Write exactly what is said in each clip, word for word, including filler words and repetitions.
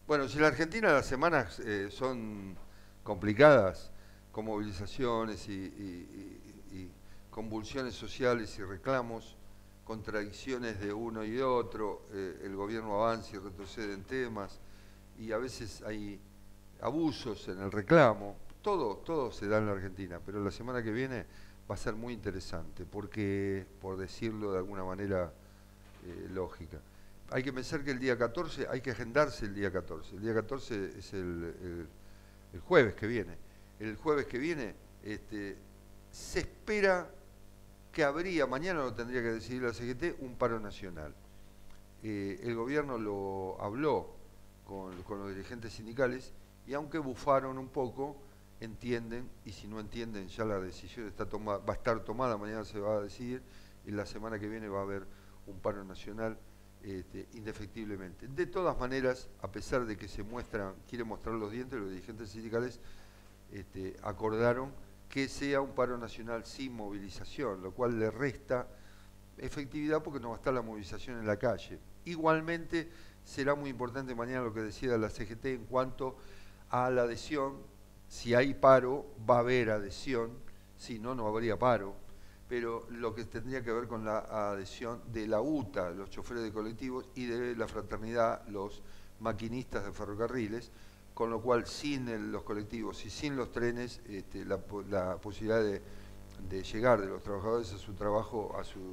Bueno, si en la Argentina las semanas eh, son complicadas, con movilizaciones y, y- y- y convulsiones sociales y reclamos, contradicciones de uno y de otro, eh, el gobierno avanza y retrocede en temas, y a veces hay abusos en el reclamo, todo, todo se da en la Argentina, pero la semana que viene va a ser muy interesante, porque, por decirlo de alguna manera eh, lógica, hay que pensar que el día catorce, hay que agendarse el día catorce. El día catorce es el, el- el jueves que viene. El jueves que viene este, se espera que habría, mañana lo tendría que decidir la C G T, un paro nacional. Eh, el gobierno lo habló con, con los dirigentes sindicales y aunque bufaron un poco, entienden, y si no entienden ya la decisión está toma, va a estar tomada, mañana se va a decidir, y la semana que viene va a haber un paro nacional este, indefectiblemente. De todas maneras, a pesar de que se muestran, quieren mostrar los dientes, los dirigentes sindicales este, acordaron que sea un paro nacional sin movilización, lo cual le resta efectividad porque no va a estar la movilización en la calle. Igualmente será muy importante mañana lo que decida la C G T en cuanto a la adhesión. Si hay paro, va a haber adhesión, si no, no habría paro. Pero lo que tendría que ver con la adhesión de la U T A, los choferes de colectivos, y de la fraternidad, los maquinistas de ferrocarriles, con lo cual sin el, los colectivos y sin los trenes, este, la, la posibilidad de, de llegar de los trabajadores a su trabajo, a su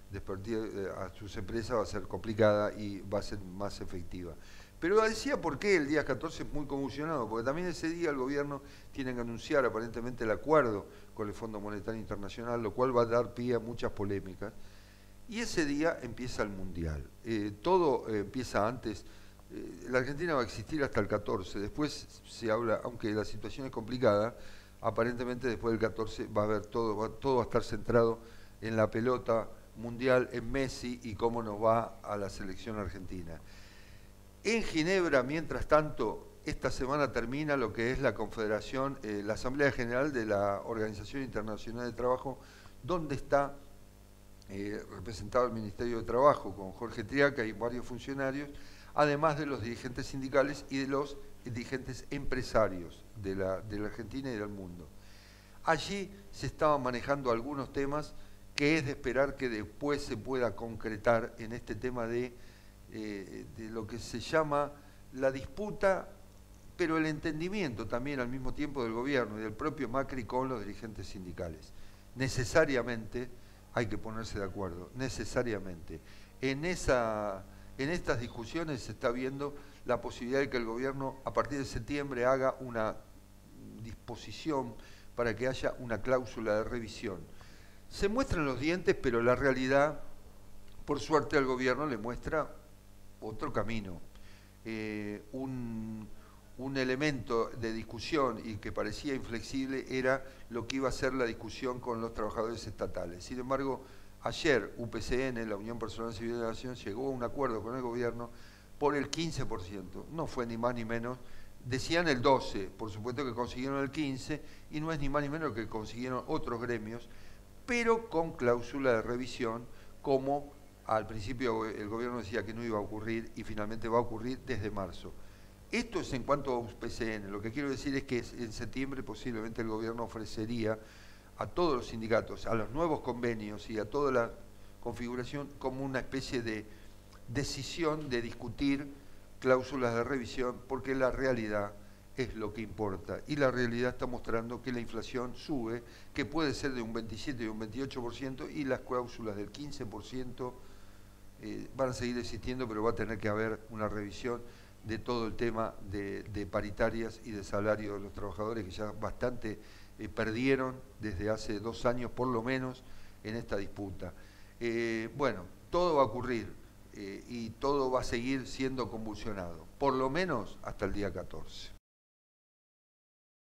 a sus empresas va a ser complicada y va a ser más efectiva. Pero decía por qué el día catorce es muy convulsionado, porque también ese día el gobierno tiene que anunciar aparentemente el acuerdo con el Fondo Monetario Internacional, lo cual va a dar pie a muchas polémicas. Y ese día empieza el Mundial. Eh, todo eh, empieza antes. Eh, la Argentina va a existir hasta el catorce. Después se habla, aunque la situación es complicada, aparentemente después del catorce va a haber todo, va, todo va a estar centrado en la pelota mundial, en Messi y cómo nos va a la selección argentina. En Ginebra, mientras tanto, esta semana termina lo que es la Confederación, eh, la Asamblea General de la Organización Internacional de Trabajo, donde está eh, representado el Ministerio de Trabajo con Jorge Triaca y varios funcionarios, además de los dirigentes sindicales y de los dirigentes empresarios de la, de la Argentina y del mundo. Allí se estaban manejando algunos temas que es de esperar que después se pueda concretar en este tema de, eh, de lo que se llama la disputa, pero el entendimiento también al mismo tiempo del gobierno y del propio Macri con los dirigentes sindicales. Necesariamente hay que ponerse de acuerdo, necesariamente. En, esa, en estas discusiones se está viendo la posibilidad de que el gobierno a partir de septiembre haga una disposición para que haya una cláusula de revisión. Se muestran los dientes, pero la realidad, por suerte al gobierno le muestra otro camino. Eh, un, un elemento de discusión y que parecía inflexible era lo que iba a ser la discusión con los trabajadores estatales. Sin embargo, ayer U P C N, la Unión Personal Civil de la Nación, llegó a un acuerdo con el gobierno por el quince por ciento. No fue ni más ni menos. Decían el doce, por supuesto que consiguieron el quince, y no es ni más ni menos que consiguieron otros gremios, pero con cláusula de revisión, como al principio el gobierno decía que no iba a ocurrir y finalmente va a ocurrir desde marzo. Esto es en cuanto a U P C N. Lo que quiero decir es que en septiembre posiblemente el gobierno ofrecería a todos los sindicatos, a los nuevos convenios y a toda la configuración como una especie de decisión de discutir cláusulas de revisión, porque la realidad es lo que importa. Y la realidad está mostrando que la inflación sube, que puede ser de un veintisiete y un veintiocho por ciento, y las cláusulas del quince por ciento eh, van a seguir existiendo, pero va a tener que haber una revisión de todo el tema de, de paritarias y de salario de los trabajadores, que ya bastante eh, perdieron desde hace dos años por lo menos en esta disputa. Eh, bueno, todo va a ocurrir eh, y todo va a seguir siendo convulsionado, por lo menos hasta el día catorce.